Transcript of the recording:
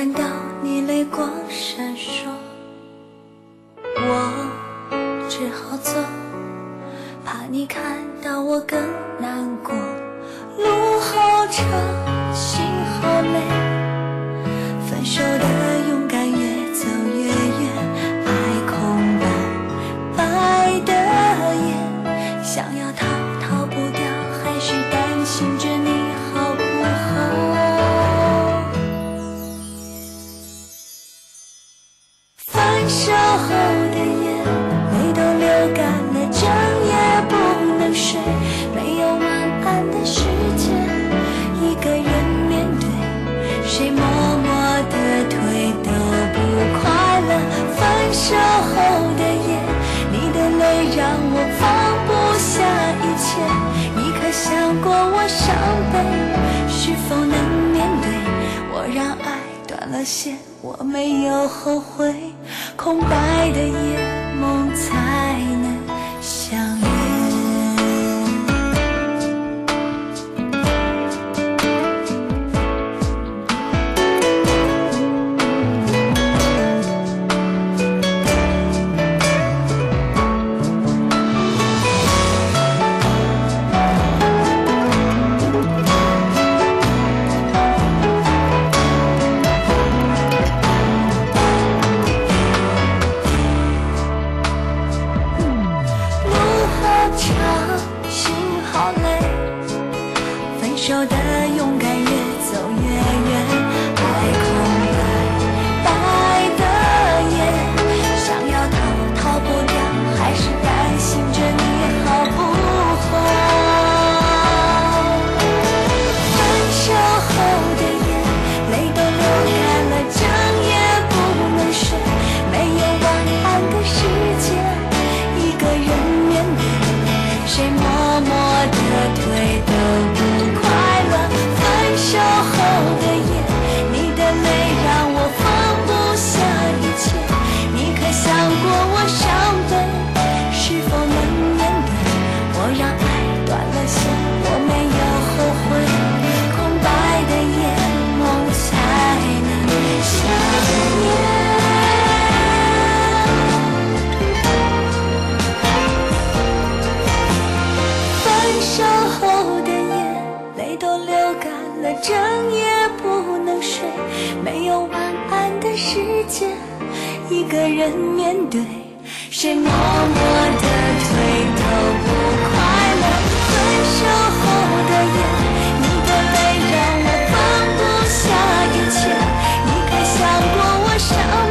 看到你泪光闪烁，我只好走，怕你看到我更难过。路好长，心好累，分手的勇敢越走越远，爱空白白的眼，想要逃不掉，还是担心着你好不好。分手后的夜，泪都流干了，整夜不能睡，没有晚安的时间，一个人面对，谁默默地退都不快乐。分手后的夜，你的泪让我放不下一切，你可想过我伤悲，是否能面对？我让爱断了线，我没有后悔，空白的夜，梦才能相约。分手的勇敢越走越远，爱空白的夜，想要逃不掉，还是担心着你好不好。分手后的夜，泪都流干了，整夜不能睡，没有晚安的时间，一个人面对，谁默默地退都不快乐。分手后的夜，你的泪让我放不下一切，你可想过我伤悲，是否能面对？我让爱断了线，我没有后悔，空白的夜，梦才能相约。分手后的夜，泪都流干了，整夜不能睡，没有晚安的时间，一个人面对，谁默默地退都不快乐。分手后的夜，你的泪让我放不下一切，你可想过我伤